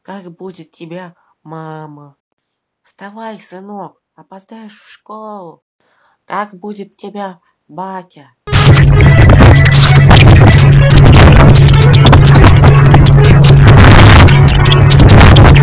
Как будет тебя мама? Вставай, сынок, опоздаешь в школу. Как будет тебя батя?